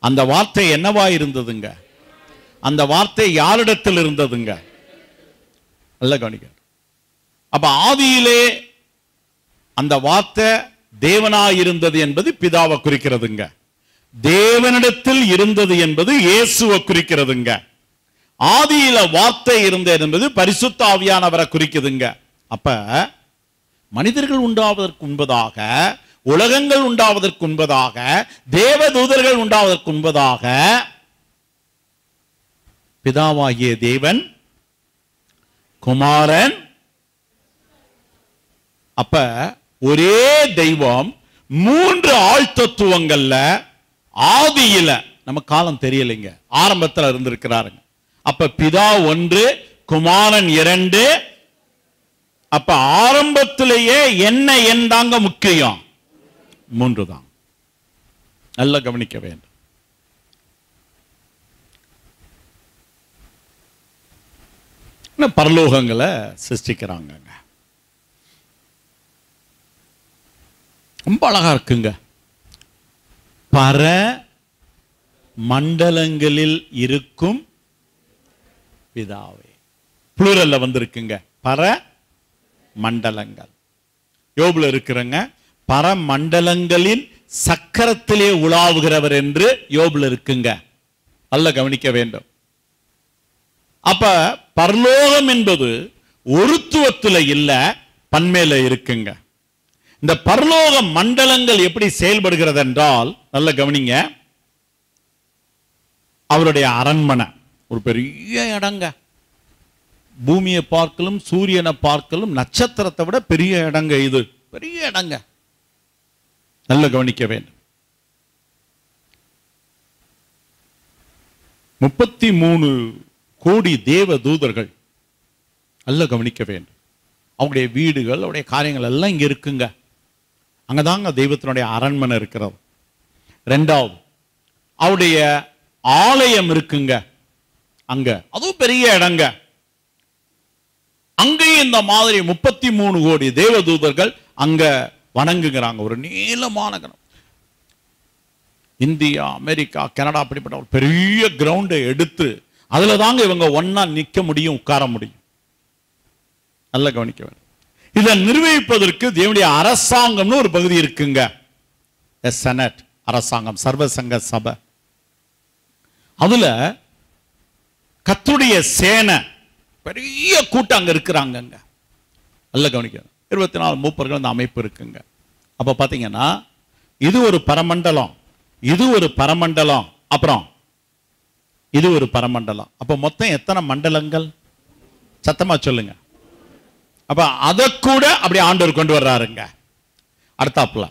அந்த வார்த்தை என்னவா இருந்ததுங்க? அந்த வார்த்தை யாரிடத்தில் இருந்ததுங்க? நல்ல கவனிக்க. அப்ப ஆதியிலே அந்த வார்த்தை தேவனாயிருந்தது என்பது பிதாவை குறிக்கிறதுங்க. தேவனிடத்தில் இருந்தது என்பது இயேசுவை குறிக்கிறதுங்க. ஆதியில வார்த்தை இருந்தது என்பது பரிசுத்த ஆவியானவரை குறிக்குதுங்க. அப்ப மனிதர்கள் உண்டாவதற்கு முன்பதாக, உலகங்கள் உண்டாவதற்கு முன்பதாக, தேவதூதர்கள் உண்டாவதற்கு முன்பதாக பிதாவாகிய தேவன், குமாரன், அப்ப ஒரே தெய்வம் மூன்று ஆள் தத்துவங்கள்ல ஆதியில, நம்ம காலம் தெரியலைங்க, ஆரம்பத்தில் இருந்திருக்கிறாருங்க. அப்ப பிதா ஒன்று, குமாரன் இரண்டு. அப்ப ஆரம்பத்திலேயே என்ன தாங்க முக்கியம்? மூன்று தான். நல்லா கவனிக்க வேண்டும். பரலோகங்களை சிருஷ்டிக்கிறாங்க. ரொம்ப அழகா இருக்குங்க. பர மண்டலங்களில் இருக்கும் பிதாவே, புளூரல்ல வந்திருக்குங்க. பர மண்டலங்கள். யோபுல இருக்கிறங்க, பரமண்டலங்களின் சக்கரத்திலே உலாவுகிறவர் என்று யோபுல இருக்குங்க. நல்ல கவனிக்க வேண்டும். அப்ப பரலோகம் என்பது ஒருத்துவத்துல இல்ல, பன்மேல இருக்குங்க. இந்த பரலோக மண்டலங்கள் எப்படி செயல்படுகிறது என்றால், நல்ல கவனிங்க, அவருடைய அரண்மனை ஒரு பெரிய இடங்க. பூமியை பார்க்கலும் சூரியனை பார்க்கலும் நட்சத்திரத்தை விட பெரிய இடங்க. இது பெரிய இடங்க. நல்ல கவனிக்க வேண்டும். 33 கோடி தேவ தூதர்கள். நல்ல கவனிக்க வேண்டும். அவங்களுடைய வீடுகள், அவருடைய காரியங்கள் எல்லாம் இங்க இருக்குங்க. அங்கதாங்க தெய்வத்தினுடைய அரண்மனை இருக்கிறது. ரெண்டாவது, அவருடைய ஆலயம் இருக்குங்க அங்க, அதுவும் பெரிய இடங்க. அங்கேயும் இந்த மாதிரி 33 கோடி தேவ தூதர்கள் அங்க வணங்குகிறாங்க. ஒரு நீளமான கிரௌண்ட். இந்தியா, அமெரிக்கா, கனடா அப்படிப்பட்ட ஒரு பெரிய கிரவுண்டை எடுத்து அதுல தாங்க இவங்க ஒன்னா நிக்க முடியும், உட்கார முடியும். நல்ல கவனிக்க வேண்டும். இதை நிர்வகிப்பதற்கு தேவனுடைய அரசாங்கம்னு ஒரு பகுதி இருக்குங்க. செனட், அரசாங்கம், சர்வசங்க சபை. அதுல கர்த்தருடைய சேனை பெரிய கூட்டம் அங்க இருக்கிறாங்க. நல்ல கவனிக்க. 24 மூப்பர்கள் அந்த அமைப்பு இருக்குங்க. அப்ப பாத்தீங்கன்னா இது ஒரு பரமண்டலம், இது ஒரு பரமண்டலம், அப்புறம் இது ஒரு பரமண்டலம். அப்ப மொத்தம் எத்தனை மண்டலங்கள்? சத்தமா சொல்லுங்க. அப்ப அதை கூட அப்படி ஆண்டவர் கொண்டு வர்றாருங்க. அடுத்தாப்புல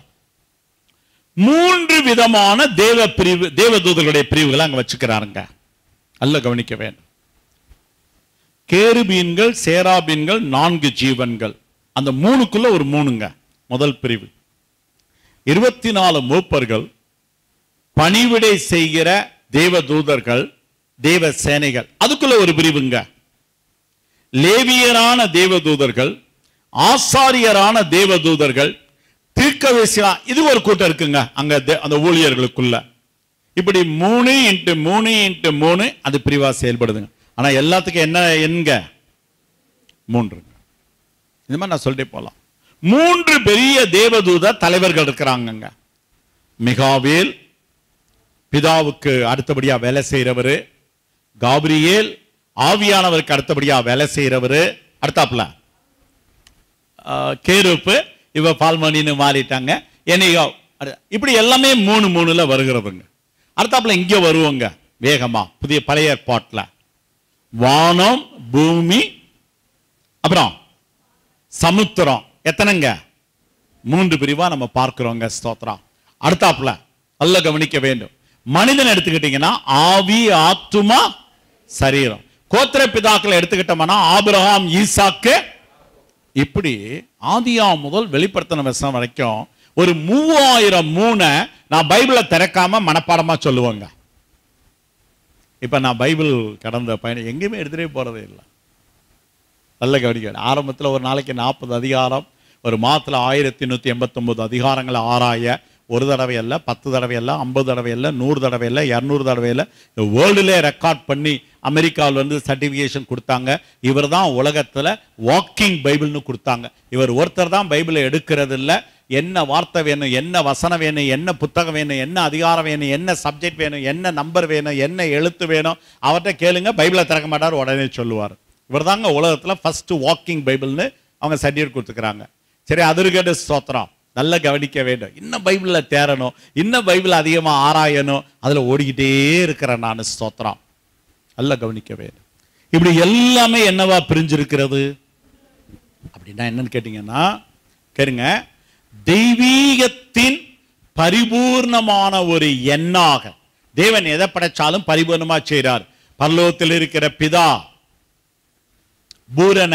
3 விதமான தேவ பிரிவு, தேவதூதர்களுடைய பிரிவுகளை அங்க வச்சுக்கிறாருங்க. நல்ல கவனிக்க வேண்டும். கேருபீன்கள், சேராபீன்கள், 4 ஜீவன்கள். அந்த 3க்குள்ள ஒரு 3ங்க முதல் பிரிவு. 24 மூப்பர்கள், பணிவிடை செய்கிற தேவதூதர்கள், தேவ சேனைகள், அதுக்குள்ள ஒரு பிரிவுங்க. லேவியரான தேவதூதர்கள், ஆசாரியரான தேவதூதர்கள், தீர்க்கதரிசியா, இது ஒரு கூட்டம் இருக்குங்க அங்க அந்த ஊழியர்களுக்குள்ள. இப்படி 3 × 3 × 3 அது பிரிவா செயல்படுதுங்க. ஆனா எல்லாத்துக்கும் என்ன என்க? 3. இந்த மாதிரி நான் சொல்லிட்டே போலாம். 3 பெரிய தேவதூத தலைவர்கள் இருக்கிறாங்க. மிகாவேல், பிதாவுக்கு அடுத்தபடியா வேலை செய்யறவரு. காபிரியேல், ஆவியானவருக்கு அடுத்தபடியா வேலை செய்யறவரு. அடுத்தாப்புல கேருப்பு, இவ பால்மணின்னு மாறிட்டாங்க. இப்படி எல்லாமே 3 வருகிறதுங்க. அடுத்தாப்புல இங்க வருவோங்க வேகமா. புதிய பழைய ஏற்பாட்டுல வானம், பூமி, அப்புறம் சமுத்திரம். எத்தனைங்க? 3 பிரிவா நம்ம பார்க்கிறோங்க. ஸ்தோத்திரம். அடுத்தாப்புல நல்ல கவனிக்க வேண்டும். மனிதன் எடுத்துக்கிட்டீங்கன்னா ஆவி, ஆத்துமா, சரீரம். கோத்திர பிதாக்களை எடுத்துக்கிட்டோம்னா ஆபிரகாம், ஈசாக்கு. இப்படி ஆதியாம் முதல் வெளிப்படுத்தின வசனம் வரைக்கும் ஒரு 3003 நான் பைபிளை திறக்காம மனப்பாடமா சொல்லுவாங்க. இப்ப நான் பைபிள் கடந்த பயணம் எங்கேயுமே எடுத்துட்டே போறதே இல்லை. நல்ல கவனிக்க. ஆரம்பத்தில் ஒரு நாளைக்கு 40 அதிகாரம், ஒரு மாதத்துல 1189 அதிகாரங்களை ஆராய ஒரு தடவை அல்ல, 10 தடவை அல்ல, 50 தடவை அல்ல, 100 தடவை அல்ல, 200 தடவை அல்ல, வேர்ல்டுலே ரெக்கார்ட் பண்ணி அமெரிக்காவில் சர்டிஃபிகேஷன் கொடுத்தாங்க. இவர் தான் உலகத்தில் வாக்கிங் பைபிள்னு கொடுத்தாங்க. இவர் ஒருத்தர் தான் பைபிளை எடுக்கிறது இல்லை. என்ன வார்த்தை வேணும், என்ன வசனம் வேணும், என்ன புத்தகம் வேணும், என்ன அதிகாரம் வேணும், என்ன சப்ஜெக்ட் வேணும், என்ன நம்பர் வேணும், என்ன எழுத்து வேணும், அவர்கிட்ட கேளுங்க, பைபிளை திறக்க மாட்டார், உடனே சொல்லுவார். இவர் தாங்க உலகத்தில் ஃபர்ஸ்ட் வாக்கிங் பைபிள்னு அவங்க சர்டிஃபிகேட் கொடுத்துக்கிறாங்க. சரி, அதற்கேட்ட ஸ்தோத்திரம். நல்லா கவனிக்க வேண்டும். இன்னும் பைபிளில் தேரணும், இன்னும் பைபிள் அதிகமாக ஆராயணும், அதில் ஓடிக்கிட்டே இருக்கிறேன் நான். ஸ்தோத்திரம். நல்லா கவனிக்க வேண்டும். இப்படி எல்லாமே என்னவா பிரிஞ்சிருக்கிறது அப்படின்னா என்னன்னு கேட்டீங்கன்னா, கேளுங்க, தெய்வீகத்தின் பரிபூர்ணமான ஒரு எண்ணாக தேவன் எதை படைச்சாலும் பரிபூர்ணமா செய்கிறார். பரலோகத்தில் இருக்கிற பிதா பூரண,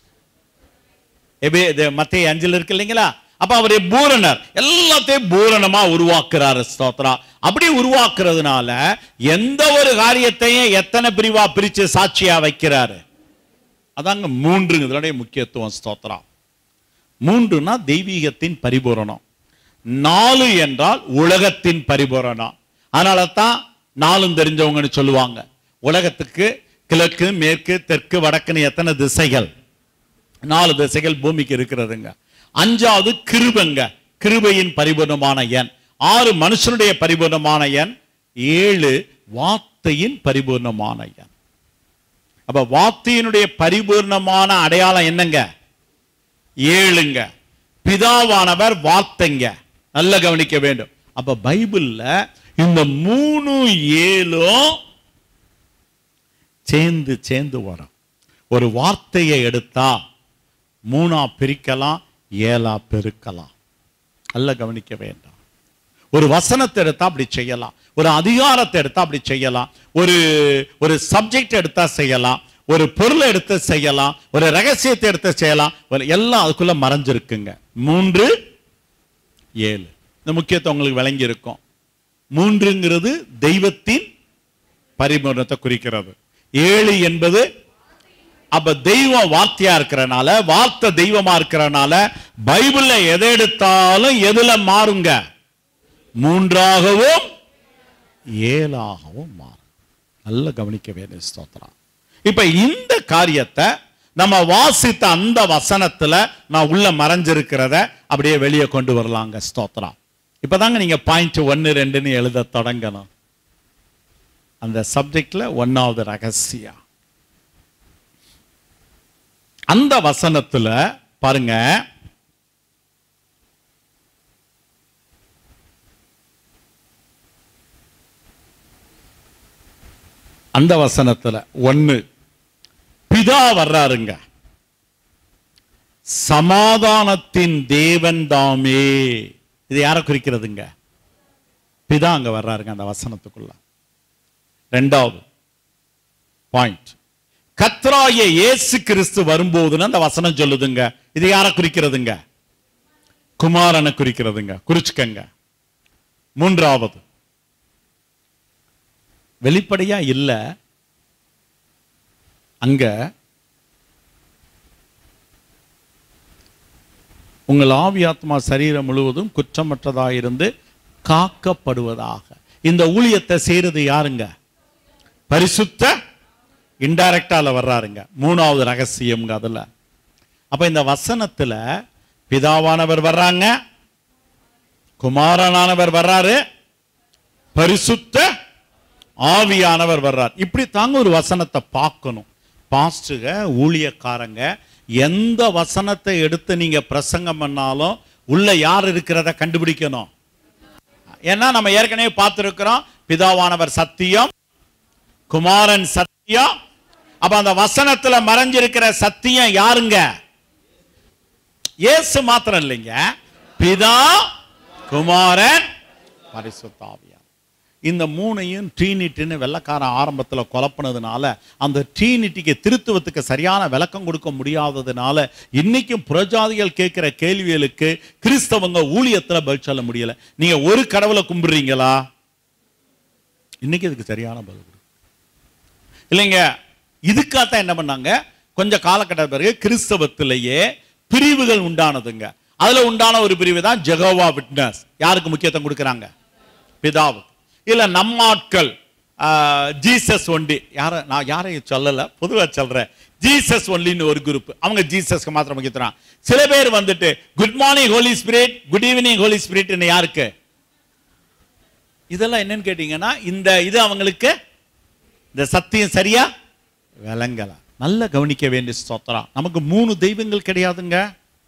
மத்தேயு 5 இருக்கு இல்லைங்களா? அப்ப அவரே பூரணர், எல்லாத்தையும் பூரணமா உருவாக்குறாரு. ஸ்தோத்ரா. அப்படி உருவாக்குறதுனால எந்த ஒரு காரியத்தையும் எத்தனை பிரிவா பிரிச்சு சாட்சியா வைக்கிறாரு. அதாங்க 3 இதனுடைய முக்கியத்துவம். ஸ்தோத்ரா. 3னா தெய்வீகத்தின் பரிபூரணம், 4 என்றால் உலகத்தின் பரிபூரணம். அதனால தான் 4 தெரிஞ்சவங்கன்னு சொல்லுவாங்க. உலகத்துக்கு கிழக்கு, மேற்கு, தெற்கு, வடக்குன்னு எத்தனை திசைகள்? 4 திசைகள் பூமிக்கு இருக்கிறதுங்க. 5வது கிருபைங்க, கிருபையின் பரிபூர்ணமான எண். 6 மனுஷனுடைய பரிபூர்ணமான எண். 7 வார்த்தையின் பரிபூர்ணமான எண். அப்ப வார்த்தையினுடைய பரிபூர்ணமான அடையாளம் என்னங்க? 7ங்க. பிதாவானவர் வார்த்தைங்க. நல்ல கவனிக்க வேண்டும். அப்ப பைபிள்ல இந்த 3 7 சேர்ந்து சேர்ந்து வரும். ஒரு வார்த்தையை எடுத்தா 3 பிரிக்கலாம், 7 பெருக்கலாம். நல்ல கவனிக்க வேண்டாம். ஒரு வசனத்தை எடுத்தா அப்படி செய்யலாம், ஒரு அதிகாரத்தை எடுத்தா அப்படி செய்யலாம், ஒரு சப்ஜெக்ட் எடுத்தா செய்யலாம், ஒரு பொருளை எடுத்து செய்யலாம், ஒரு ரகசியத்தை எடுத்து செய்யலாம். எல்லாம் அதுக்குள்ள மறைஞ்சிருக்குங்க. 3 7 இந்த முக்கியத்துவம் உங்களுக்கு விளங்கி இருக்கும். 3ங்கிறது தெய்வத்தின் பரிபூரணத்தை குறிக்கிறது. 7 என்பது அப்ப தெய்வம் வார்த்தையா இருக்கிறனால, வார்த்தை தெய்வமா இருக்கிறனால பைபிள்ல எதை எடுத்தாலும் எதுல மாறுங்க? 3ஆகவும் 7ஆகவும் மாறும். நல்ல கவனிக்க வேண்டிய ஸ்தோத்திரம். இப்ப இந்த காரியத்தை நம்ம வாசித்த அந்த வசனத்துல நான் உள்ள மறைஞ்சிருக்கிறத அப்படியே வெளியே கொண்டு வரலாங்க. ஸ்தோத்திரம். இப்பதாங்க நீங்க பாயிண்ட் 1 2ன்னு எழுத தொடங்கணும். அந்த சப்ஜெக்ட்ல 1வது ரகசியம். அந்த வசனத்துல பாருங்க, அந்த வசனத்துல 1 பிதா வர்றாருங்க. சமாதானத்தின் தேவன் தாமே. இது யாரை குறிக்கிறதுங்க? பிதா அங்க வர்றாருங்க அந்த வசனத்துக்குள்ள. 2வது பாயிண்ட், கர்த்தராகிய இயேசு கிறிஸ்து வரும்போதுன்னு அந்த வசனம் சொல்லுதுங்க. இது யாரை குறிக்கிறதுங்க? குமாரனை குறிக்கிறதுங்க. குறிச்சுக்கங்க. 3வது வெளிப்படையா இல்ல, அங்க உங்கள் ஆவி ஆத்மா சரீரம் முழுவதும் குற்றமற்றதாயிருந்து காக்கப்படுவதாக. இந்த ஊழியத்தை செய்யறது யாருங்க? பரிசுத்த இன்டைரக்டால வர்றாருங்க. 3வது ரகசியம் அதுல. அப்ப இந்த வசனத்துல பிதாவானவர் வர்றாங்க, குமாரனானவர் வர்றாரு, பரிசுத்த ஆவியானவர் வர்றார். இப்படி தாங்க ஒரு வசனத்தை பார்க்கணும். பாஸ்டுக, ஊழியக்காரங்க எந்த வசனத்தை எடுத்து நீங்க பிரசங்கம் பண்ணாலும் உள்ள யார் இருக்கிறத கண்டுபிடிக்கணும். ஏன்னா நம்ம ஏற்கனவே பார்த்திருக்கிறோம், பிதாவானவர் சத்தியம், குமாரன் சத்தியம். அப்ப அந்த வசனத்துல மறைஞ்சிருக்கிற சத்தியம் யாருங்க? இயேசு மாத்திரம் இல்லைங்க, பிதா, குமாரன், பரிசுத்த ஆவியானவர். இந்த 3ஐயும் ட்ரீனிட்டின்னு வெள்ளக்காரன் ஆரம்பத்துல குழப்பினதுனால, அந்த ட்ரீனிட்டிக்கு திருத்துவத்துக்கு சரியான விளக்கம் கொடுக்க முடியாததுனால இன்னைக்கும் புறஜாதிகள் கேட்கிற கேள்விகளுக்கு கிறிஸ்தவங்க ஊழியத்துல பதில் சொல்ல முடியல. நீங்க ஒரு கடவுளை கும்பிடுறீங்களா? இன்னைக்கு இதுக்கு சரியான பதில் இல்லைங்க. இதுக்காகத்தான் என்ன பண்ணாங்க, கொஞ்சம் காலகட்ட பிறகு கிறிஸ்தவத்திலேயே பிரிவுகள் உண்டானதுங்க. அதுல உண்டான ஒரு பிரிவு தான் ஜெகோவா விட்னஸ். யாருக்கு முக்கியத்துவம் கொடுக்கறாங்க? பிதாவுக்கு. இல்ல நம்ம ஆட்கள் ஜீசஸ் ஒன்லி. நான் யாரையும் சொல்லல, பொதுவா சொல்றேன். ஜீசஸ் ஒன்லின்னு ஒரு குரூப், அவங்க ஜீசஸ்க்கு மாத்திரம் முக்கியத்துவம். சில பேர் வந்துட்டு good morning holy spirit, good evening holy spirit. யாருக்கு இதெல்லாம் என்னன்னு கேட்டீங்கன்னா, இந்த இது அவங்களுக்கு இந்த சத்தியம் சரியா விளங்கல. நல்ல கவனிக்க வேண்டிய ஸ்தோத்திரம். நமக்கு 3 தெய்வங்கள் கிடையாதுங்க.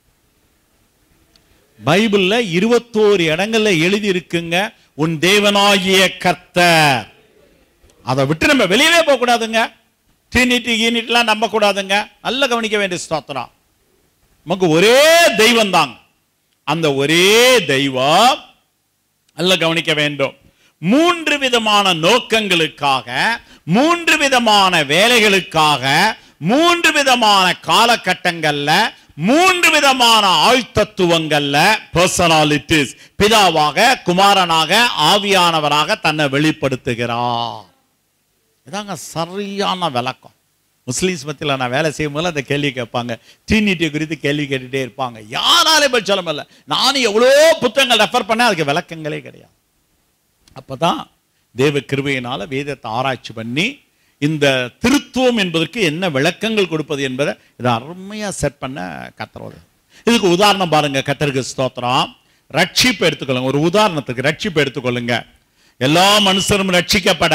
பைபிள்ல 21 இடங்கள்ல எழுதி இருக்குங்க, உன் தேவனாகிய கர்த்தர். அதை விட்டு நம்ம வெளியவே போக கூடாதுங்க. ட்ரினிட்டி யூனிட்லாம் நம்ப கூடாதுங்க. நல்ல கவனிக்க வேண்டிய ஸ்தோத்திரம். நமக்கு ஒரே தெய்வம் தாங்க. அந்த ஒரே தெய்வம் நல்ல கவனிக்க வேண்டும். 3 விதமான நோக்கங்களுக்காக, 3 விதமான வேலைகளுக்காக, 3 விதமான காலகட்டங்கள்ல, 3 விதமான ஆழ்த்தத்துவங்கள்ல பர்சனாலிட்டிஸ் பிதாவாக, குமாரனாக, ஆவியானவராக தன்னை வெளிப்படுத்துகிறார். இதாங்க சரியான விளக்கம். முஸ்லீம்ஸ் மத்தியில் நான் வேலை செய்யும் போது அந்த கேள்வி கேட்பாங்க, ட்ரினிட்டி குறித்து கேள்வி கேட்டுட்டே இருப்பாங்க. யாராலே போய் சொல்ல முடியல. நானும் எவ்வளோ புத்தகங்கள் ரெஃபர் பண்ண, அதுக்கு விளக்கங்களே கிடையாது. அப்பதான் தேவ கிருபையினால வேதத்தை ஆராய்ச்சி பண்ணி இந்த திருத்துவம் என்பதற்கு என்ன விளக்கங்கள் கொடுப்பது என்பதை இதை அருமையா செட் பண்ண கர்த்தர். இதுக்கு உதாரணம் பாருங்க. கர்த்தருக்கு ஸ்தோத்திரம். ரட்சிப்பு எடுத்துக்கொள்ளுங்க. ஒரு உதாரணத்துக்கு ரட்சிப்பு எடுத்துக்கொள்ளுங்க. எல்லா மனுஷரும் ரட்சிக்கப்பட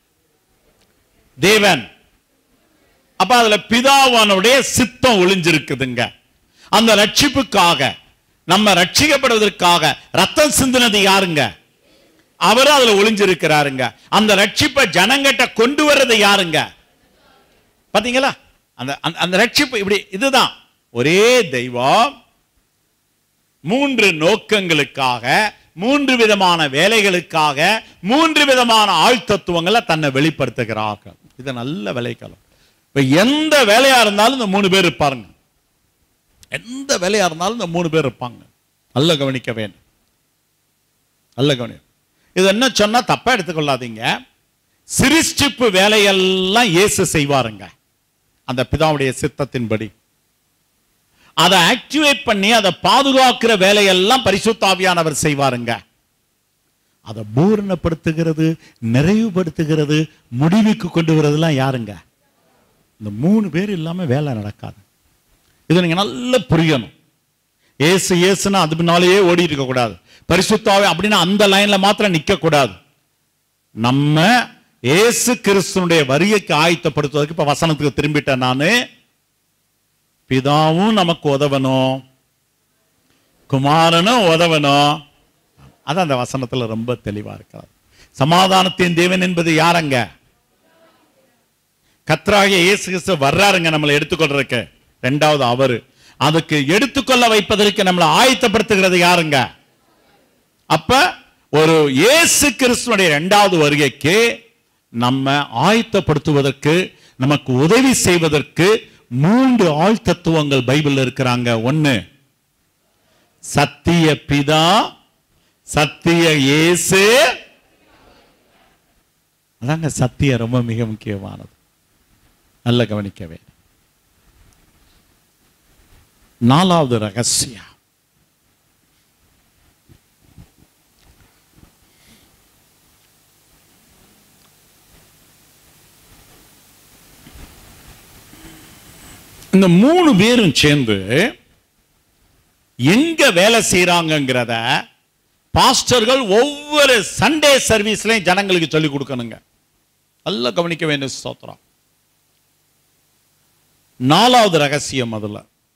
தேவன், அப்ப அதுல பிதாவானுடைய சித்தம் ஒளிஞ்சிருக்குதுங்க. அந்த ரட்சிப்புக்காக, நம்ம ரட்சிக்கப்படுவதற்காக ரத்தம் சிந்தினது யாருங்க? அவரும் அதுல ஒளிஞ்சிருக்கிறாருங்க. அந்த ரட்சிப்பை ஜனங்கிட்ட கொண்டு வர்றது யாருங்க? பாத்தீங்களா? அந்த ரட்சிப்பு இப்படி இதுதான். ஒரே தெய்வம் 3 நோக்கங்களுக்காக, 3 விதமான வேலைகளுக்காக, 3 விதமான ஆழ்த்தத்துவங்களை தன்னை வெளிப்படுத்துகிறார்கள். இது நல்ல வேலைக்காலம். இப்ப எந்த வேலையா இருந்தாலும் இந்த 3 பேர் இருப்பாருங்க. எந்த வேலையா இருந்தாலும் இந்த 3 பேர் இருப்பாங்க. நல்ல கவனிக்க வேண்டும். நல்ல கவனிக்க. இது என்ன சொன்னா தப்பா எடுத்துக்கொள்ளாதீங்க. சிருஷ்டிப்பு வேலையெல்லாம் இயேசு செய்வாருங்க, அந்த பிதாவுடைய சித்தத்தின்படி. அதை ஆக்டிவேட் பண்ணி அதை பாதுகாக்கிற வேலையெல்லாம் பரிசுத்த ஆவியானவர் செய்வாருங்க. அதை பூரணப்படுத்துகிறது, நிறைவுபடுத்துகிறது, முடிவுக்கு கொண்டு வரதெல்லாம் யாருங்க? இந்த 3 பேர் இல்லாம வேலை நடக்காது. இதை நீங்க நல்லா புரியணும். ஏசு ஏசுன்னா அது பின்னாலேயே ஓடி இருக்க கூடாது. பரிசுத்தாவே அப்படின்னா அந்த லைன்ல மாத்திரம் நிக்க கூடாது. நம்ம ஏசு கிறிஸ்துனுடைய வருகைக்கு ஆயத்தப்படுத்துவதற்கு இப்ப வசனத்துக்கு திரும்பிட்டேன் நானு. பிதாவும் நமக்கு உதவணும், குமாரனும் உதவணும். அது அந்த வசனத்துல ரொம்ப தெளிவா இருக்கிறார். சமாதானத்தின் தேவன் என்பது யாருங்க? கர்த்தராகிய இயேசு கிறிஸ்து வர்றாருங்க நம்மளை எடுத்துக்கொள்றதுக்கு. 2வது அவரு. அதுக்கு எடுத்துக்கொள்ள வைப்பதற்கு நம்மளை ஆயத்தப்படுத்துகிறது யாருங்க? அப்ப ஒரு இயேசு கிறிஸ்துனுடைய 2வது வருகைக்கு நம்ம ஆயத்தப்படுத்துவதற்கு, நமக்கு உதவி செய்வதற்கு 3 ஆழ்த்தத்துவங்கள் பைபிள்ல இருக்கிறாங்க. 1 சத்திய பிதா, சத்திய இயேசு. அதாங்க சத்தியம் ரொம்ப மிக முக்கியமானது. நல்ல கவனிக்கவே. 4வது ரகசியம். இந்த 3 பேரும் சேர்ந்து எங்க வேலை செய்யறாங்கிறத பாஸ்டர்கள் ஒவ்வொரு சண்டே சர்வீஸ்லயும் ஜனங்களுக்கு சொல்லிக் கொடுக்கணுங்க. நல்ல கவனிக்க வேண்டிய ஸ்தோத்திரம். 4வது ரகசியம். அதுல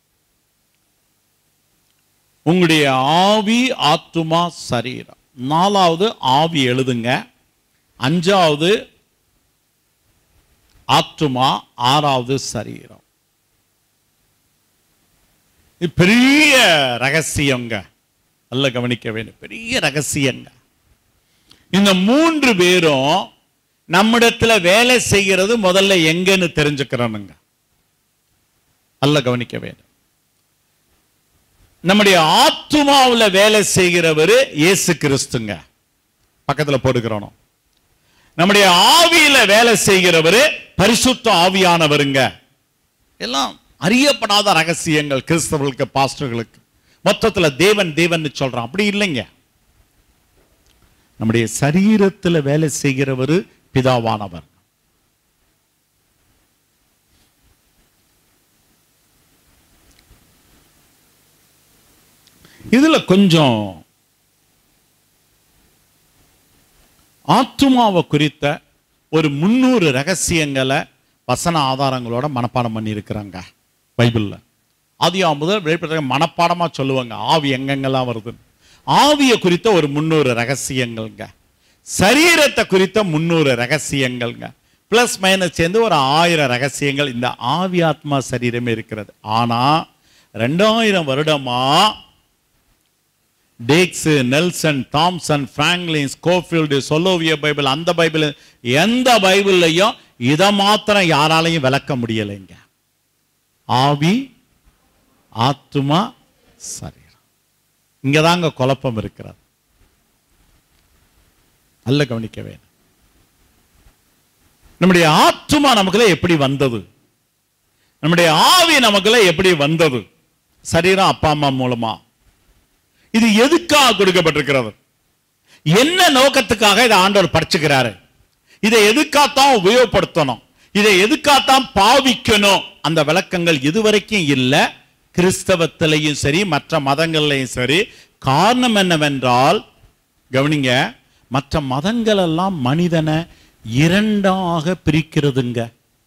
உங்களுடைய ஆவி, ஆத்துமா, சரீரம். 4வது ஆவி எழுதுங்க. 5வது ஆத்துமா, 6வது சரீரம். பெரிய ரகசியங்க. நல்ல கவனிக்க வேண்டும். பெரிய ரகசியங்க. இந்த 3 பேரும் நம்மிடத்துல வேலை செய்கிறது முதல்ல எங்கன்னு தெரிஞ்சுக்கிறோனுங்க. நல்ல கவனிக்க வேண்டும். நம்முடைய ஆத்துமாவுல வேலை செய்கிறவர் இயேசு கிறிஸ்துங்க, பக்கத்துல போட்டுக்கிறோம். நம்முடைய ஆவியில வேலை செய்கிறவர் பரிசுத்த ஆவியானவருங்க. எல்லாம் அறியப்படாத ரகசியங்கள் கிறிஸ்தவர்களுக்கு, பாஸ்டர்களுக்கு. மொத்தத்துல தேவன் தேவன் சொல்றான். அப்படி இல்லைங்க. நம்முடைய சரீரத்துல வேலை செய்கிறவர் பிதாவானவர். இதுல கொஞ்சம் ஆத்துமாவை குறித்த ஒரு 300 ரகசியங்களை வசன ஆதாரங்களோட மனப்பாடம் பண்ணி இருக்கிறாங்க பைபிள்ல. ஆதியாகமம் முதல் வெளிப்படுத்த மனப்பாடமா சொல்லுவாங்க ஆவி எங்கெங்கெல்லாம் வருது. ஆவியை குறித்த ஒரு 300 ரகசியங்கள்ங்க. சரீரத்தை குறித்த 300 ரகசியங்கள்ங்க. பிளஸ் மைனஸ் சேர்ந்து ஒரு 1000 ரகசியங்கள் இந்த ஆவி ஆத்மா சரீரமே இருக்கிறது. ஆனா 2000 வருடமா Dake's, Nelson, Thompson, Franklin, Scofield, சொலோவிய பைபிள், அந்த பைபிள், எந்த பைபிள்லையும் இதை மாத்திரம் யாராலையும் விளக்க முடியலைங்க. ஆவி ஆத்துமா சரீரம், இங்கதாங்க குழப்பம் இருக்கிறது. நல்ல கவனிக்க வேணும். நம்முடைய ஆத்துமா நமக்குள்ள எப்படி வந்தது? நம்முடைய ஆவி நமக்குள்ள எப்படி வந்தது? சரீரம் அப்பா அம்மா மூலமா. இது எதுக்காக கொடுக்கப்பட்டிருக்கிறது? என்ன நோக்கத்துக்காக இதை ஆண்டவர் படைச்சுக்கிறாரு? இதை எதுக்காகத்தான் உபயோகப்படுத்தணும்? இதை எதுக்காகத்தான் பாவிக்கணும்? அந்த விளக்கங்கள் இதுவரைக்கும் இல்லை, கிறிஸ்தவத்திலையும் சரி மற்ற மதங்கள்லையும் சரி. காரணம் என்னவென்றால், கவனிங்க, மற்ற மதங்கள் எல்லாம் மனிதனை இரண்டாக பிரிக்கிறதுங்க.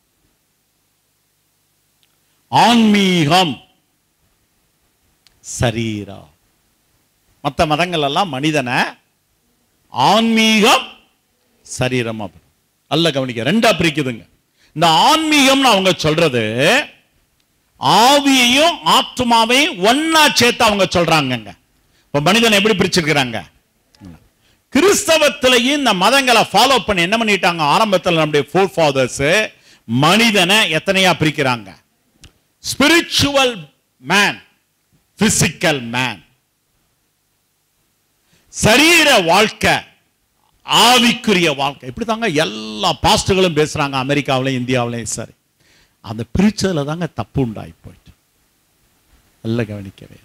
ஆன்மீகம், சரீரம். மற்ற மதங்கள் எல்லாம் மனிதனை ஆன்மீகம் சரீரம் நல்ல கவனிக்க ரெண்டா பிரிக்குதுங்க. இந்த ஆன்மீகம்னு அவங்க சொல்றது ஆவியையும் ஆத்மாவையும் ஒன்னா சேர்த்து அவங்க சொல்றாங்க. இப்ப மனிதனை எப்படி பிரிச்சிருக்கிறாங்க? கிறிஸ்தவத்திலையும் இந்த மதங்களை ஃபாலோ பண்ணி என்ன பண்ணிட்டாங்க? ஆரம்பத்தில் நம்முடைய ஃபோர் ஃபாதர்ஸ் மனிதனை எத்தனையா பிரிக்கிறாங்க? Spiritual man, physical man. சரீர வாழ்க்கை, ஆவிக்குரிய வாழ்க்கை. இப்படி தாங்க எல்லா பாஸ்டர்களும் பேசுறாங்க அமெரிக்காவிலையும் இந்தியாவிலையும். சரி, அந்த பிரிச்சதுல தாங்க தப்பு உண்டாகி போயிட்டு. நல்ல கவனிக்கவே.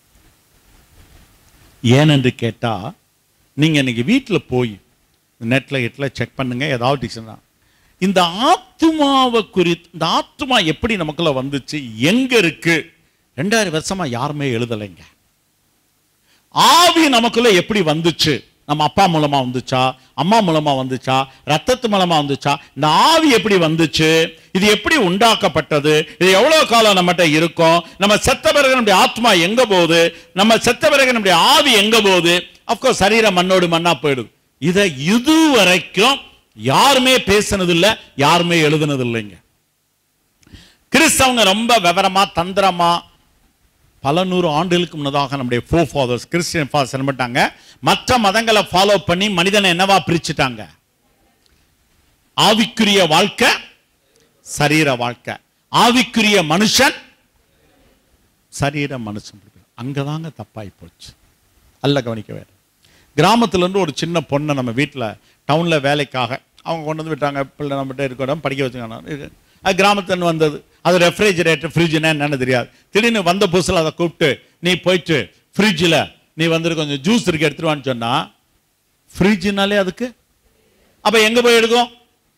ஏனென்று கேட்டா, நீங்க இன்னைக்கு வீட்டில் போய் நெட்ல செக் பண்ணுங்க, ஏதாவது டிக்ஷனரி இந்த ஆத்மாவை குறித்து, இந்த ஆத்மா எப்படி நமக்குள்ள வந்துச்சு, எங்க இருக்கு, 2000 வருஷமா யாருமே எழுதலைங்க. ஆவி நமக்குள்ள எப்படி வந்துச்சு? நம்ம அப்பா மூலமா வந்துச்சா, அம்மா மூலமா வந்துச்சா, ரத்தத்து மூலமா வந்துச்சா? இந்த ஆவி எப்படி வந்துச்சு? இது எப்படி உண்டாக்கப்பட்டது? இது எவ்வளவு காலம் நம்மகிட்ட இருக்கும்? நம்ம செத்த பிறகு நம்முடைய ஆத்மா எங்க போகுது? நம்ம செத்த பிறகு நம்முடைய ஆவி எங்க போகுது? அப்கோர்ஸ் சரீரம் மண்ணோடு மண்ணா போயிடுது. இதை இதுவரைக்கும் யாருமே பேசினது இல்லை, யாருமே எழுதுனது இல்லைங்க. கிறிஸ்தவங்க ரொம்ப விவரமா தந்திரமா பல 100 ஆண்டுகளுக்கு முன்னதாக நம்முடைய ஃபோர் ஃபாதர்ஸ், கிறிஸ்டியன் ஃபாதர்ஸ் என்ன பண்ணிட்டாங்க? மற்ற மதங்களை ஃபாலோ பண்ணி மனிதனை என்னவா பிரிச்சுட்டாங்க? ஆவிக்குரிய வாழ்க்கை, சரீர வாழ்க்கை. ஆவிக்குரிய மனுஷன், சரீர மனுஷன். அங்கதாங்க தப்பாய் போச்சு. அல்ல கவனிக்க வேறு. கிராமத்துல இருந்து ஒரு சின்ன பொண்ணை நம்ம வீட்டில் டவுன்ல வேலைக்காக அவங்க கொண்டு வந்து விட்டாங்க. பிள்ளை நம்மகிட்ட இருக்கணும், படிக்க வச்சுக்கணும். அது கிராமத்துலேருந்து வந்தது. அது ரெஃப்ரிஜரேட்டர், ஃப்ரிட்ஜுன்னா என்னன்னு தெரியாது. திடீர்னு வந்த புதுசில் அதை கூப்பிட்டு, நீ போயிட்டு ஃப்ரிட்ஜில் நீ வந்துட்டு கொஞ்சம் ஜூஸ் இருக்கு எடுத்துருவான்னு சொன்னா, ஃப்ரிட்ஜுனாலே அதுக்கு அப்ப எங்க போய் எடுக்கும்?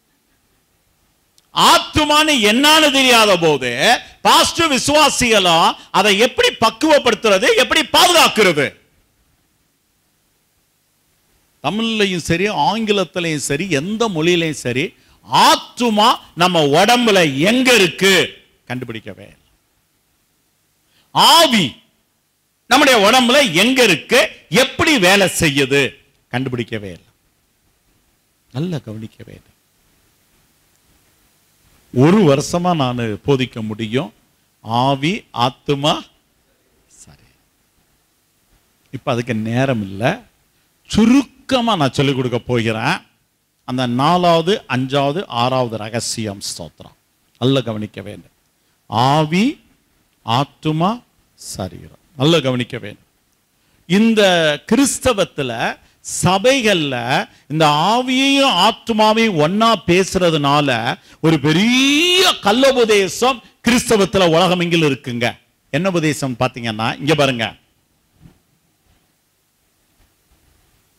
ஆத்துமானு என்னன்னு தெரியாத போது பாஸ்டர் விசுவாசிகளும் அதை எப்படி பக்குவப்படுத்துறது, எப்படி பாதுகாக்கிறது? தமிழ்லையும் சரி ஆங்கிலத்திலையும் சரி எந்த மொழியிலையும் சரி ஆத்துமா நம்ம உடம்புல எங்க இருக்கு கண்டுபிடிக்கவே. ஆவி நம்முடைய உடம்புல எங்க இருக்கு, எப்படி வேலை செய்யுது கண்டுபிடிக்கவே இல்லை. நல்ல கவனிக்கவே இல்லை. ஒரு வருஷமா நான் போதிக்க முடியும் ஆவி ஆத்துமா சரி. இப்ப அதுக்கு நேரம் இல்லை. சுருக்கமா நான் சொல்லிக் கொடுக்க போகிறேன். அந்த 4வது 5வது 6வது ரகசியம். ஸ்தோத்திரம். நல்ல கவனிக்க வேண்டும். ஆவி ஆத்துமா சரீரம். நல்ல கவனிக்க வேண்டும். இந்த கிறிஸ்தவத்துல சபைகள்ல இந்த ஆவியையும் ஆத்துமாவையும் ஒன்னா பேசுறதுனால ஒரு பெரிய கள்ளோபதேசம் கிறிஸ்தவத்துல உலகமெங்கிலும் இருக்குங்க. என்ன உபதேசம் பாத்தீங்கன்னா, இங்க பாருங்க,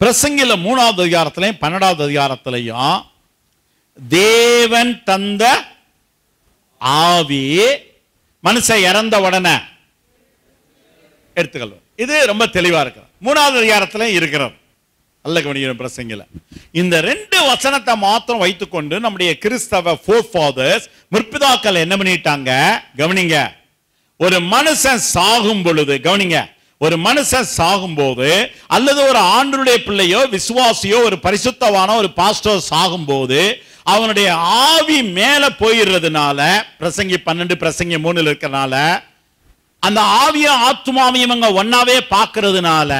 பிரசங்கில 3வது அதிகாரத்திலையும் 12வது அதிகாரத்திலையும் தேவன் தந்த ஆவி மனுஷன் இறந்த உடனே எடுத்துக்கொள்வோம். இது ரொம்ப தெளிவா இருக்கு. 3வது அதிகாரத்துல இருக்கிறது. நல்ல கவனிக்கிற பிரசங்கில இந்த 2 வசனத்தை மாத்திரம் வைத்துக்கொண்டு நம்முடைய கிறிஸ்தவ ஃபோர்ஃபாதர்ஸ் முற்பிதாக்கள் என்ன பண்ணிட்டாங்க கவனிங்க. ஒரு மனுஷன் சாகும் பொழுது கவனிங்க, ஒரு மனுஷன் சாகும் போது அல்லது ஒரு ஆண்டவருடைய பிள்ளையோ விசுவாசியோ ஒரு பரிசுத்தவான ஒரு பாஸ்டர் சாகும் போது அவனுடைய ஆவி மேல போயிடுறதுனால, பிரசங்கி 12 பிரசங்கி 3 இருக்கிறதுனால, அந்த ஆவியும் ஆத்துமாவையும் இவங்க ஒன்னாவே பார்க்கறதுனால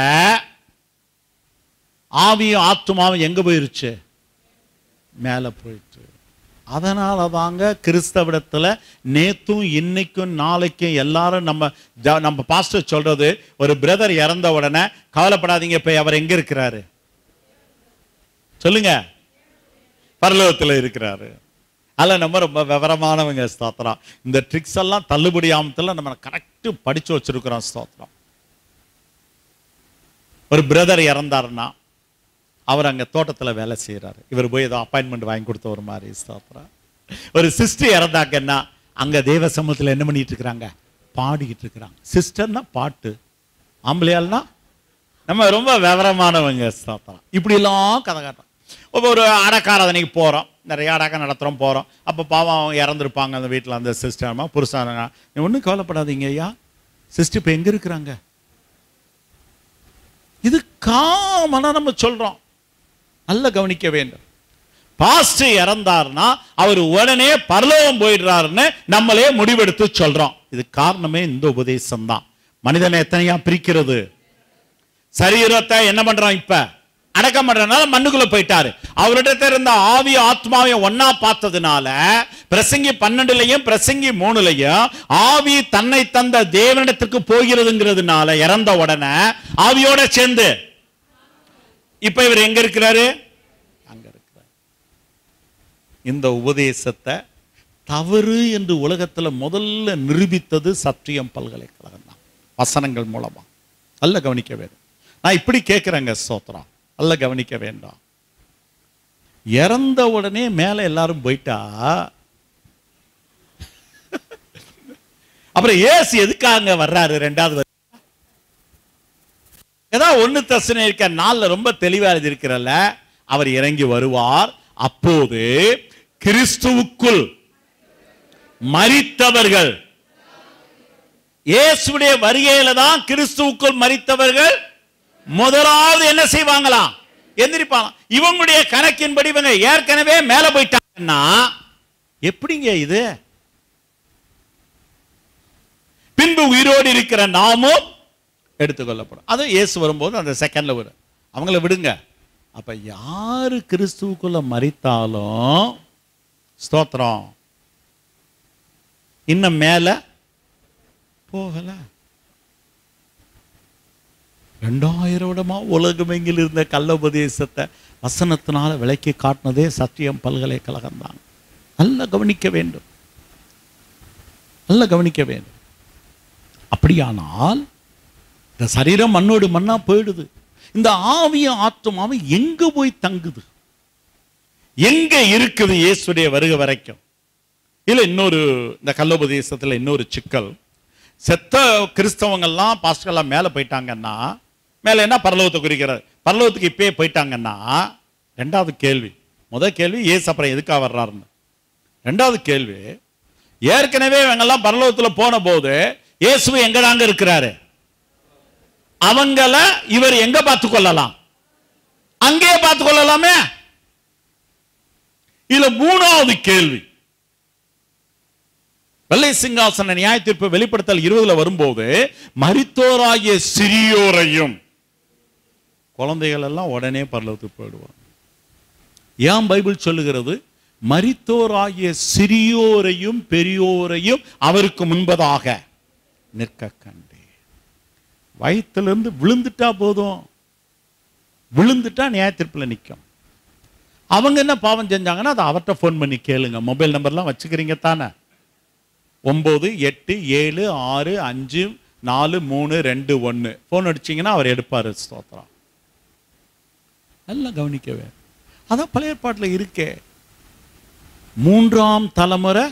ஆவியும் ஆத்துமாவும் எங்க போயிருச்சு? மேல போயிடுச்சு. அதனால தாங்க கிறிஸ்தவத்துல நேத்தும் இன்னைக்கும் நாளைக்கும் எல்லாரும் நம்ம பாஸ்டர் சொல்றது, ஒரு பிரதர் இறந்த உடனே கவலைப்படாதீங்க, இப்ப அவர் எங்க இருக்கிறாரு சொல்லுங்க? பரலோகத்தில் இருக்கிறாரு. அல்ல நம்ம ரொம்ப விவரமானவங்க ஸ்தோத்திரம். இந்த ட்ரிக்ஸ் எல்லாம் தள்ளுபடி ஆமத்தில் நம்ம கரெக்ட் படிச்சு வச்சிருக்கிறோம் ஸ்தோத்திரம். ஒரு பிரதர் இறந்தாருன்னா அவர் அங்க தோட்டத்தில் வேலை செய்யறாரு, இவர் போய் ஏதோ அப்பாயின்மெண்ட் வாங்கி கொடுத்த ஒரு மாதிரி ஸ்தோத்திரம். ஒரு சிஸ்டர் இறந்தாங்கன்னா அங்க தேவ சமூகத்தில் என்ன பண்ணிட்டு இருக்கிறாங்க? பாடிக்கிட்டு இருக்கிறாங்க. சிஸ்டர்னா பாட்டு, ஆம்பளையால்னா நம்ம ரொம்ப விவரமானவங்க ஸ்தோத்திரம். இப்படி எல்லாம் கதை காட்டுறோம். ஒரு அடக்காராதனைக்கு போகிறோம், நிறைய அடக்கம் நடத்துகிறோம் போகிறோம். அப்போ பாவம் இறந்துருப்பாங்க அந்த வீட்டில் அந்த சிஸ்டர்மா புருஷானா, நீ ஒன்றும் கவலைப்படாதீங்க ஐயா, சிஸ்டர் இப்போ எங்கே இருக்கிறாங்க? இது காமனாக நம்ம சொல்கிறோம். நல்லா கவனிக்க வேண்டும். பாஸ்டர் இறந்தார்னா அவர் உடனே பரலோகம் போயிடுறாருன்னு நம்மளே முடிவெடுத்து சொல்கிறோம். இது காரணமே இந்த உபதேசம் தான். மனிதனை எத்தனையா பிரிக்கிறது. சரீரத்தை என்ன பண்ணுறோம்? இப்போ அடக்கம் பண்றதுனால மண்ணுக்குள்ள போயிட்டாரு. அவரிடத்துல இருந்த ஆவி ஆத்மாவையும் ஒன்னா பார்த்ததுனால பிரசங்கி 12லயும் பிரசங்கி 3லயும் ஆவி தன்னை தந்த தேவனிடத்துக்கு போகிறதுங்கிறதுனால இறந்த உடனே ஆவியோட சேர்ந்து இப்ப இவர் எங்க இருக்கிறாரு? அங்க இருக்கிறார். இந்த உபதேசத்தை தவறு என்று உலகத்துல முதல்ல நிரூபித்தது சத்தியம் பல்கலைக்கழகம் தான், வசனங்கள் மூலமா. நல்ல கவனிக்க வேண்டும். நான் இப்படி கேட்கிறேங்க ஸ்தோத்திரம், நல்ல கவனிக்க வேண்டாம். இறந்த உடனே மேல எல்லாரும் போயிட்டா அப்புறம் இயேசு எதுக்காக வர்றாரு? 2வது ஏதாவது 1 தெசலோனிக்கேயர் 4 ரொம்ப தெளிவா இருக்கிறல்ல, அவர் இறங்கி வருவார். அப்போது கிறிஸ்துவுக்குள் மரித்தவர்கள், இயேசுடைய வருகையில தான் கிறிஸ்துவுக்குள் மரித்தவர்கள் முதலாவது என்ன செய்வாங்களாம்? எந்திரிப்பாங்க. இவங்களுடைய கணக்கின்படி இவங்க ஏற்கனவே மேல போயிட்டாங்கன்னா எப்படிங்க இது? பின்பு உயிரோடு இருக்கிற நாமும் எடுத்துக்கொள்ளப்படும். அது இயேசு வரும்போது அந்த செகண்ட்ல வரும். அவங்கள விடுங்க. அப்ப யாரு கிறிஸ்துவுக்குள்ள மரித்தாலும் ஸ்தோத்திரம் இன்னும் மேல போகல. 2000 வருடமா உலகமெங்கில் இருந்த கள்ளோபதேசத்தை வசனத்தினால விளக்கி காட்டினதே சத்தியம் பல்கலைக்கழகம் தான். நல்ல கவனிக்க வேண்டும், நல்ல கவனிக்க வேண்டும். அப்படியானால் இந்த சரீரம் மண்ணோடு மண்ணா போயிடுது. இந்த ஆவியும் ஆத்மாவும் எங்க போய் தங்குது? எங்க இருக்குது இயேசுடைய வருகை வரைக்கும்? இல்ல இன்னொரு இந்த கள்ளோபதேசத்துல இன்னொரு சிக்கல், செத்த கிறிஸ்தவங்கள்லாம் பாஸ்டர்லாம் மேல போயிட்டாங்கன்னா, மேல என்ன பரலோகத்தை குறிக்கிறது? பரலோகத்துக்கு இப்பயே போயிட்டாங்கன்னா 2வது கேள்வி. முதல் கேள்வி இயேசு அப்புறம் எதுக்காக வர்றாருன்னு. 2வது கேள்வி, ஏற்கனவே இவங்கெல்லாம் பரலோகத்துல போன போது இயேசு எங்க தாங்க இருக்கிறாரு? அவங்கள இவர் எங்க பார்த்து கொள்ளலாம்? அங்கே பார்த்து கொள்ளலாமே. இதுல 3வது கேள்வி, வெள்ளை சிங்காசன நியாய தீர்ப்பு வெளிப்படுத்தல் 20 வரும்போது மரித்தோராகிய சிறியோரையும், குழந்தைகள் எல்லாம் உடனே பரலோகத்துக்கு போயிடுவாங்க. ஏன் பைபிள் சொல்லுகிறது? மரித்தோராகிய சிறியோரையும் பெரியோரையும் அவருக்கு முன்பதாக நிற்க கண்டே. வயிற்றிலிருந்து விழுந்துட்டா போதும், விழுந்துட்டா நியாய தீர்ப்புல நிற்கும். அவங்க என்ன பாவம் செஞ்சாங்கன்னா அதை அவர்கிட்ட ஃபோன் பண்ணி கேளுங்க. மொபைல் நம்பர்லாம் வச்சுக்கிறீங்க தானே? 98765432 ஃபோன் அடிச்சிங்கன்னா அவர் எடுப்பார். ஸ்தோத்திரம். எல்லாம் கவனிக்கவே. அதான் பழைய ஏற்பாட்டில் இருக்கே. 3ஆம் தலைமுறை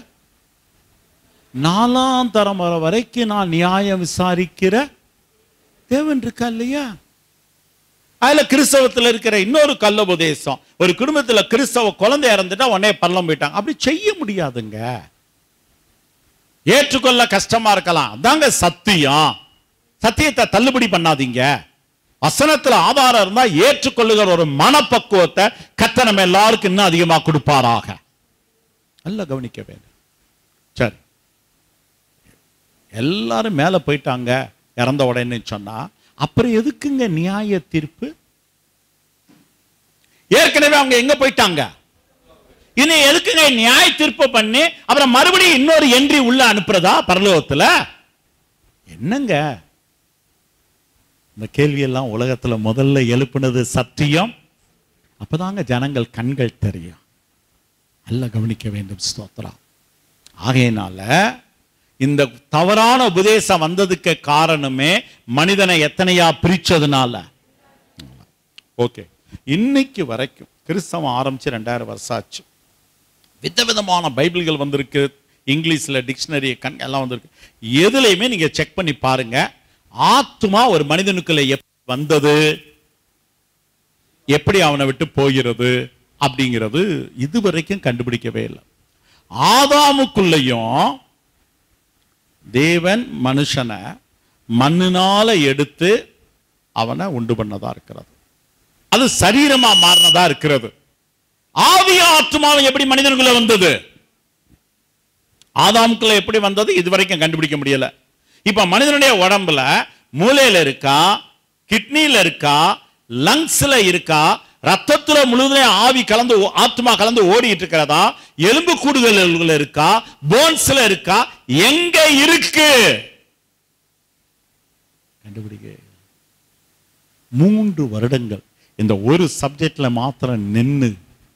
4ஆம் தலைமுறை வரைக்கும் நான் நியாயம் விசாரிக்கிற தேவன் இருக்கா இல்லையா? அதுல கிறிஸ்தவத்தில் இருக்கிற இன்னொரு கள்ள உபதேசம், ஒரு குடும்பத்தில் கிறிஸ்தவ குழந்தை இறந்துட்டா உடனே பரலோகம் போயிட்டாங்க. அப்படி செய்ய முடியாதுங்க. ஏற்றுக்கொள்ள கஷ்டமா இருக்கலாம், அதாங்க சத்தியம். சத்தியத்தை தள்ளுபடி பண்ணாதீங்க. வசனத்துல ஆதாரம் இருந்தா ஏற்றுக்கொள்ளுகிற ஒரு மனப்பக்குவத்தை கர்த்தர் நம்ம எல்லாருக்கும் இன்னும் அதிகமா கொடுப்பாராக. நல்லா கவனிக்க வேண்டும். சரி, எல்லாரும் மேல போயிட்டாங்க இறந்த உடனே சொன்னா, அப்புறம் எதுக்குங்க நியாய தீர்ப்பு? ஏற்கனவே அவங்க எங்க போயிட்டாங்க, இனி எதுக்குங்க நியாய தீர்ப்பு பண்ணி அப்புறம் மறுபடியும் இன்னொரு என்ட்ரி உள்ள அனுப்புறதா பரலோகத்துல? என்னங்க இந்த கேள்வி எல்லாம் உலகத்துல முதல்ல எழுப்புனது சத்தியம். அப்பதாங்க ஜனங்கள் கண்கள் தெரியும். நல்லா கவனிக்க வேண்டும். ஸ்தோத்திரம். ஆகையினால இந்த தவறான உபதேசம் வந்ததுக்கு காரணமே மனிதனை எத்தனையா பிரிச்சதுனால. ஓகே, இன்னைக்கு வரைக்கும் கிறிஸ்தவம் ஆரம்பிச்சு 2000 வருஷம் ஆச்சு. விதவிதமான பைபிள்கள் வந்திருக்கு, இங்கிலீஷ்ல டிக்ஷனரி எல்லாம் வந்திருக்கு. எதுலையுமே நீங்க செக் பண்ணி பாருங்க, ஆத்துமா ஒரு மனிதனுக்குள்ள எப்படி வந்தது, எப்படி அவனை விட்டு போகிறது அப்படிங்கிறது இதுவரைக்கும் கண்டுபிடிக்கவே இல்லை. ஆதாமுக்குள்ளேயும் தேவன் மனுஷனை மண்ணினால எடுத்து அவனை உண்டு பண்ணதா இருக்கிறது. அது சரீரமா மாறினதா இருக்கிறது. ஆவி ஆத்மாவும் எப்படி மனிதனுக்குள்ள வந்தது, ஆதாமுக்குள்ள எப்படி வந்தது இதுவரைக்கும் கண்டுபிடிக்க முடியல. இப்ப மனிதனுடைய உடம்புல மூளையில இருக்கா, கிட்னில இருக்கா, லங்ஸ்ல இருக்கா, ரத்தத்துல முழுவதும் ஆவி கலந்து ஆத்மா கலந்து ஓடிட்டு இருக்கிறதா, எலும்பு கூடுகள் இருக்கா, போன்ஸ்ல இருக்கா, எங்க இருக்கு கண்டுபிடிக்க 3 வருடங்கள் இந்த ஒரு சப்ஜெக்ட்ல மாத்திரம் நின்று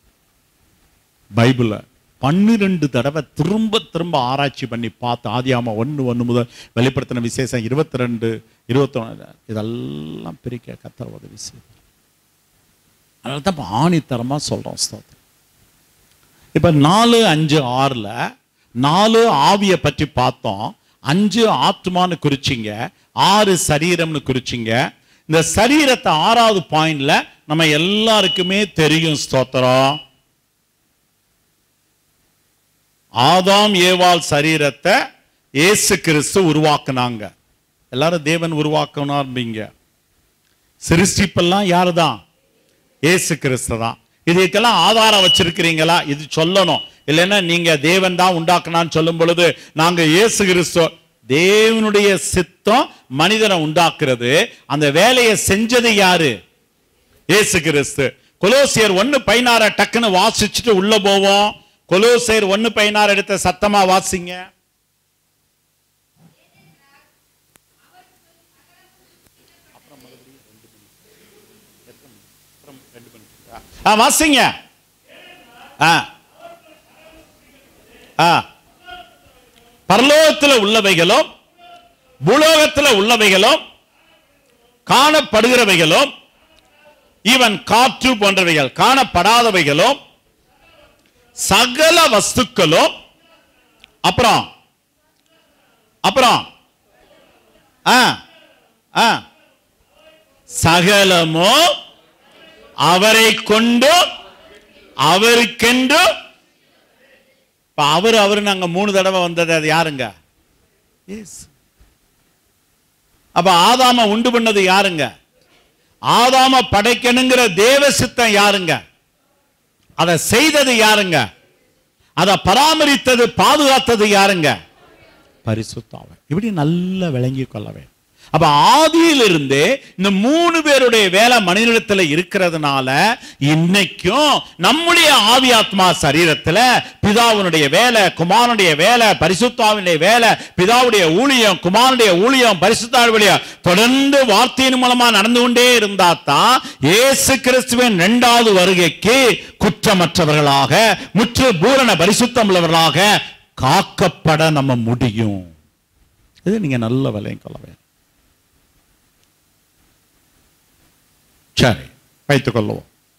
பைபிள 12 தடவை திரும்ப திரும்ப ஆராய்ச்சி பண்ணி பார்த்து, ஆதியாகமம் 1:1 முதல் வெளிப்படுத்தின விசேஷம் 22, 21 இதெல்லாம் பிரிக்க கர்த்தர் உதவி செய்தார். அதனால தான் ஆணித்தரமா சொல்றோம். இப்ப 4, 5, 6ல 4 ஆவியை பற்றி பார்த்தோம், 5 ஆத்மான்னு குறிச்சிங்க, 6 சரீரம்னு குறிச்சிங்க. இந்த சரீரத்தை 6வது பாயிண்ட்ல நம்ம எல்லாருக்குமே தெரியும். ஸ்தோத்திரம். ஆதாம் ஏவாள் சரீரத்தை இயேசு கிறிஸ்து உருவாக்குனாங்க. எல்லாரும் தேவன் உருவாக்கினார்பீங்க. சிருஷ்டிப்பெல்லாம் யாருதான்? இயேசு கிறிஸ்து தான். இதுக்கெல்லாம் ஆதாரம் வச்சிருக்கிறீங்களா? இது சொல்லணும். இல்லைன்னா நீங்க தேவன் தான் உண்டாக்குனான்னு சொல்லும் பொழுது நாங்க இயேசு கிறிஸ்து, தேவனுடைய சித்தம் மனிதனை உண்டாக்குறது. அந்த வேலையை செஞ்சது யாரு? இயேசு கிறிஸ்து. கொலோசியர் 1:16 டக்குன்னு வாசிச்சுட்டு உள்ள போவோம். கொலோசியர் 1:16 எடுத்த சத்தமா வாசிங்க. வாசிங்க. பரலோகத்தில் உள்ளவைகளும் பூலோகத்தில் உள்ளவைகளும் காணப்படுகிறவைகளும் இவன் காற்று போன்றவைகள் காணப்படாதவைகளும் சகல வஸ்துக்களும் அப்புறம் சகலமோ அவரை கொண்டு அவருக்கென்று. அவர் நாங்க 3 தடவை வந்தது, அது யாருங்க? அப்ப ஆதாம உண்டு பண்ணது யாருங்க? ஆதாம படைக்கணுங்கிற தேவ சித்தம் யாருங்க? அதை செய்தது யாருங்க? அதை பராமரித்தது பாதுகாத்தது யாருங்க? பரிசுத்தாவி. இப்படி நல்லா விளங்கி கொள்ளவே. அப்ப ஆதியிலிருந்தே இந்த 3 பேருடைய வேலை மனிதனிடத்துல இருக்கிறதுனால இன்னைக்கும் நம்முடைய ஆவி ஆத்மா சரீரத்துல பிதாவுடைய வேலை, குமாரனுடைய வேலை, பரிசுத்தாவினுடைய வேலை, பிதாவுடைய ஊழியம், குமாரனுடைய ஊழியம், பரிசுத்தாவுடைய தொடர்ந்து வார்த்தையின் மூலமா நடந்து கொண்டே இருந்தா தான் இயேசு கிறிஸ்துவின் 2வது வருகைக்கு குற்றமற்றவர்களாக முற்று பூரண பரிசுத்தம் உள்ளவர்களாக காக்கப்பட நம்ம முடியும். இது நீங்க நல்ல விலையும் கொள்ளவே. சரி, வைத்துக் கொள்ளுவோம்.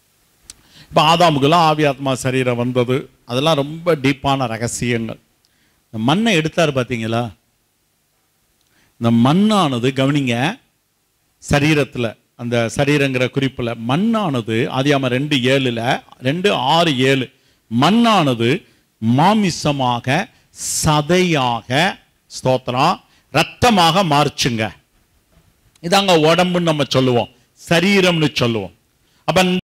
இப்போ ஆதாமுக்கெல்லாம் ஆவி ஆத்மா சரீரம் வந்தது, அதெல்லாம் ரொம்ப டீப்பான ரகசியங்கள். இந்த மண்ணை எடுத்தார் பார்த்தீங்களா, இந்த மண்ணானது கவனிங்க, சரீரத்தில் அந்த சரீரங்கிற குறிப்பில் மண்ணானது ஆதியாகமம் 2:7 2:6-7 மண்ணானது மாமிசமாக சதையாக ஸ்தோத்திரம் ரத்தமாக மாறுச்சுங்க. இதாங்க உடம்புன்னு நம்ம சொல்லுவோம், சரீரம்னு சொல்லுவோம். அப்ப